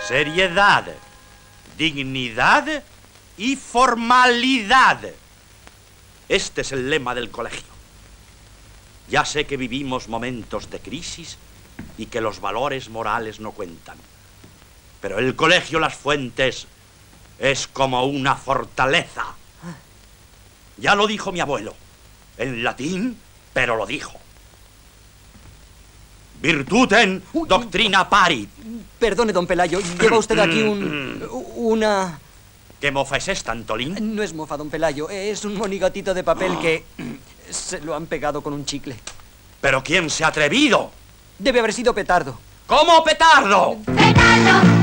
Seriedad, dignidad y formalidad. Este es el lema del colegio. Ya sé que vivimos momentos de crisis y que los valores morales no cuentan. Pero el colegio Las Fuentes es como una fortaleza. Ya lo dijo mi abuelo. En latín, pero lo dijo. Virtutem doctrina parit. Perdone, don Pelayo, lleva usted aquí una... ¿Qué mofa es esta, Antolín? No es mofa, don Pelayo, es un monigatito de papel que se lo han pegado con un chicle. ¿Pero quién se ha atrevido? Debe haber sido Petardo. ¿Cómo Petardo? ¡Petardo!